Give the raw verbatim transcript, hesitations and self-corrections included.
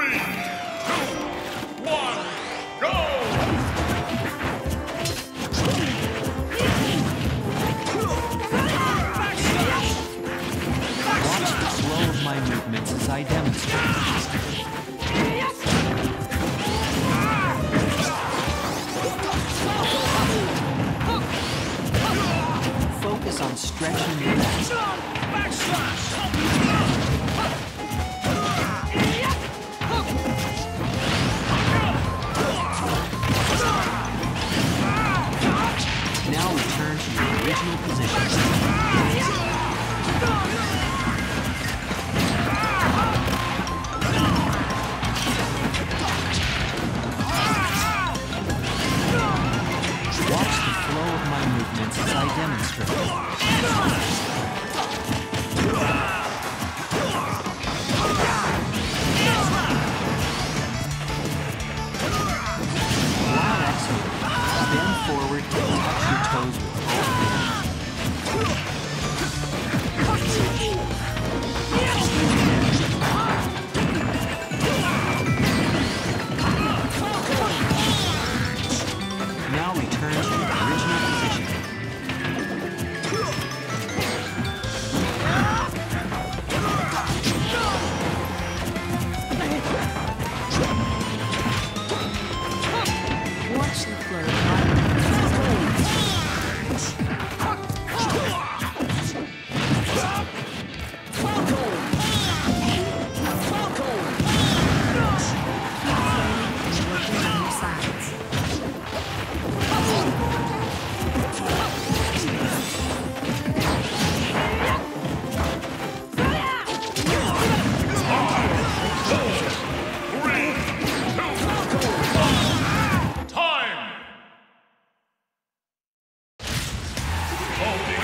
Three, two, one, go! Watch the flow of my movements as I demonstrate. Focus on stretching your legs. Now return to your original position. Watch the flow of my movements as I demonstrate. While exhaling, bend forward and touch your toes with both hands. Now return to your original position. Watch the flow of my movements. Working on your sides. Time! Holding